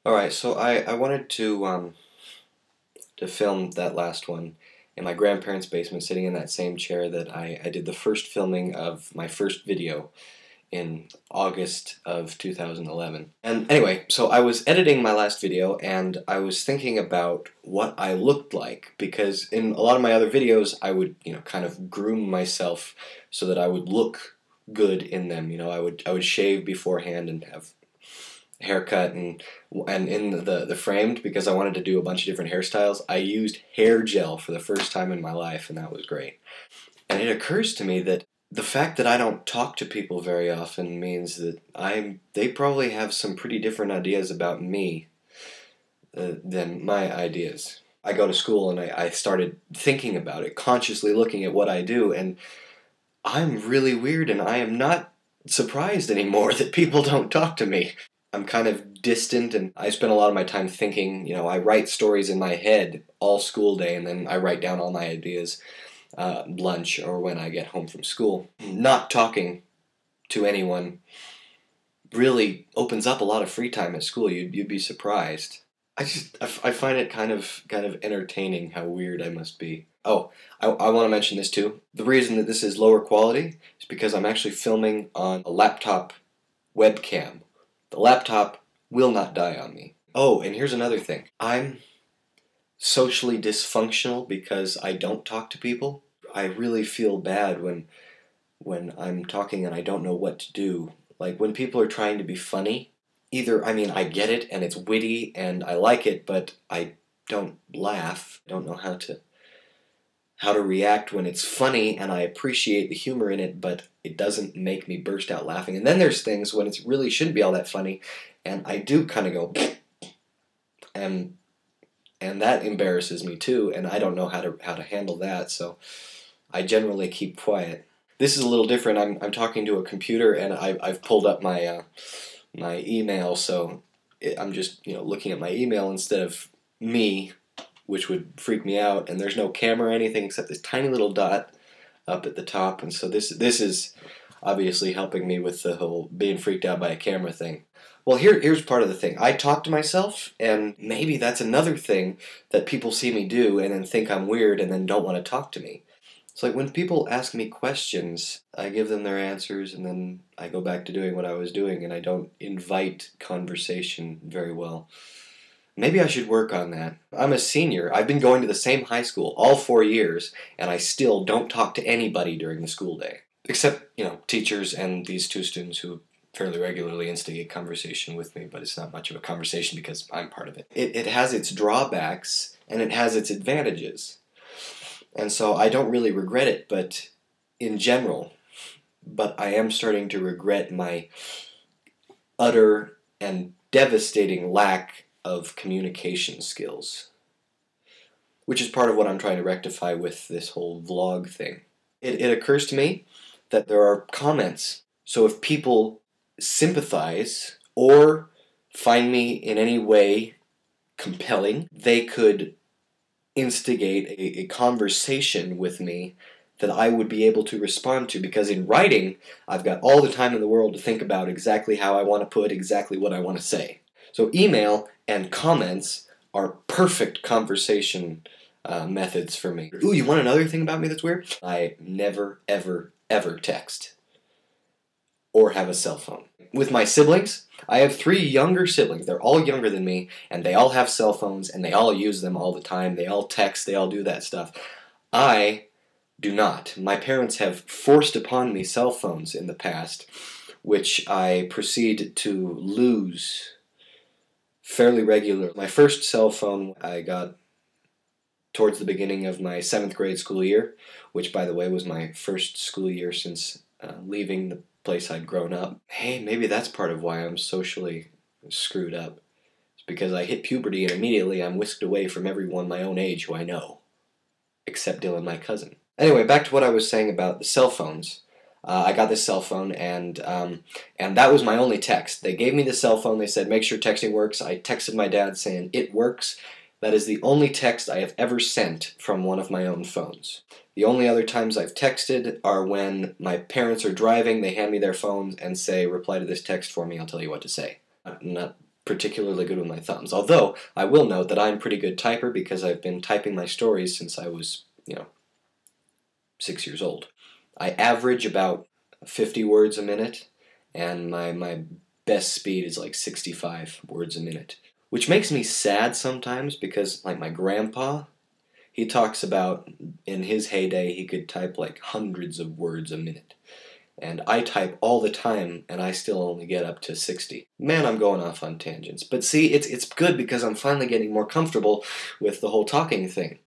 Alright, so I wanted to film that last one in my grandparents' basement, sitting in that same chair that I did the first filming of my first video in August of 2011. And anyway, so I was editing my last video and I was thinking about what I looked like, because in a lot of my other videos I would, kind of groom myself so that I would look good in them. I would shave beforehand and have haircut, and in the framed, because I wanted to do a bunch of different hairstyles, I used hair gel for the first time in my life, and that was great. And it occurs to me that the fact that I don't talk to people very often means that they probably have some pretty different ideas about me than my ideas. I go to school and I started thinking about it, consciously looking at what I do, and I'm really weird, and I am not surprised anymore that people don't talk to me. I'm kind of distant, and I spend a lot of my time thinking. I write stories in my head all school day, and then I write down all my ideas lunch or when I get home from school. Not talking to anyone really opens up a lot of free time at school. You'd be surprised. I find it kind of entertaining how weird I must be. Oh, I want to mention this too. The reason that this is lower quality is because I'm actually filming on a laptop webcam. The laptop will not die on me. Oh, and here's another thing. I'm socially dysfunctional because I don't talk to people. I really feel bad when I'm talking and I don't know what to do. Like when people are trying to be funny, I get it and it's witty and I like it, but I don't laugh. I don't know how to react when it's funny, and I appreciate the humor in it, but it doesn't make me burst out laughing. And then there's things when it really shouldn't be all that funny, and I do kind of go, and that embarrasses me too, and I don't know how to handle that, so I generally keep quiet. This is a little different. I'm talking to a computer, and I've pulled up my my email, so I'm just looking at my email instead of me, which would freak me out, and there's no camera or anything except this tiny little dot up at the top, and so this is obviously helping me with the whole being freaked out by a camera thing. Well, here's part of the thing. I talk to myself, and maybe that's another thing that people see me do and then think I'm weird and then don't want to talk to me. It's like when people ask me questions, I give them their answers, and then I go back to doing what I was doing, and I don't invite conversation very well. Maybe I should work on that. I'm a senior. I've been going to the same high school all 4 years, and I still don't talk to anybody during the school day. Except, teachers and these two students who fairly regularly instigate conversation with me, but it's not much of a conversation because I'm part of it. It has its drawbacks, and it has its advantages. And so I don't really regret it, but in general. But I am starting to regret my utter and devastating lack of communication skills, which is part of what I'm trying to rectify with this whole vlog thing. It occurs to me that there are comments, so if people sympathize or find me in any way compelling, they could instigate a conversation with me that I would be able to respond to, because in writing, I've got all the time in the world to think about exactly how I want to put exactly what I want to say. So email and comments are perfect conversation methods for me. Ooh, you want another thing about me that's weird? I never, ever, ever text or have a cell phone. With my siblings, I have 3 younger siblings. They're all younger than me, and they all have cell phones, and they all use them all the time. They all text, they all do that stuff. I do not. My parents have forced upon me cell phones in the past, which I proceed to lose fairly regularly. My first cell phone I got towards the beginning of my 7th grade school year, which, by the way, was my first school year since leaving the place I'd grown up. Hey, maybe that's part of why I'm socially screwed up. It's because I hit puberty and immediately I'm whisked away from everyone my own age who I know, except Dylan, my cousin. Anyway, back to what I was saying about the cell phones. I got this cell phone, and that was my only text. They gave me the cell phone. They said, make sure texting works. I texted my dad saying, it works. That is the only text I have ever sent from one of my own phones. The only other times I've texted are when my parents are driving, they hand me their phones and say, reply to this text for me, I'll tell you what to say. Not particularly good with my thumbs. Although, I will note that I'm a pretty good typer because I've been typing my stories since I was, 6 years old. I average about 50 words a minute, and my best speed is like 65 words a minute. Which makes me sad sometimes because, like, my grandpa, he talks about in his heyday he could type like hundreds of words a minute. And I type all the time, and I still only get up to 60. Man, I'm going off on tangents. But see, it's good because I'm finally getting more comfortable with the whole talking thing.